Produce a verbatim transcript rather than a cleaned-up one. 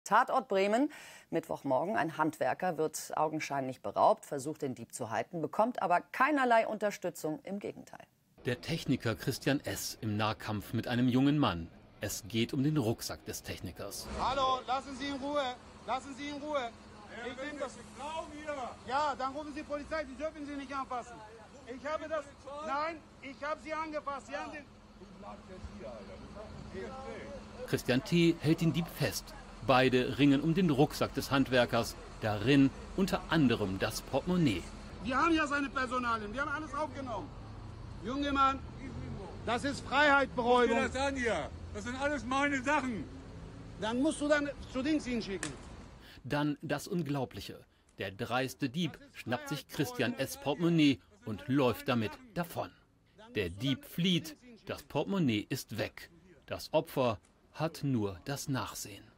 Tatort Bremen. Mittwochmorgen. Ein Handwerker wird augenscheinlich beraubt, versucht den Dieb zu halten, bekommt aber keinerlei Unterstützung, im Gegenteil. Der Techniker Christian S. im Nahkampf mit einem jungen Mann. Es geht um den Rucksack des Technikers. Hallo, lassen Sie in Ruhe. Lassen Sie in Ruhe. Ich nehme das. Ja, dann rufen Sie Polizei, die dürfen Sie nicht anfassen. Ich habe das. Nein, ich habe Sie angefasst. Sie haben den. Christian T. hält den Dieb fest. Beide ringen um den Rucksack des Handwerkers. Darin unter anderem das Portemonnaie. Wir haben ja seine Personalien, wir haben alles aufgenommen. Junge Mann, das ist Freiheitsberaubung. Das an hier. Das sind alles meine Sachen. Dann musst du dann zu Dings hinschicken. Dann das Unglaubliche. Der dreiste Dieb schnappt sich Christian S. Portemonnaie und läuft damit davon. Der Dieb flieht, das Portemonnaie ist weg. Das Opfer hat nur das Nachsehen.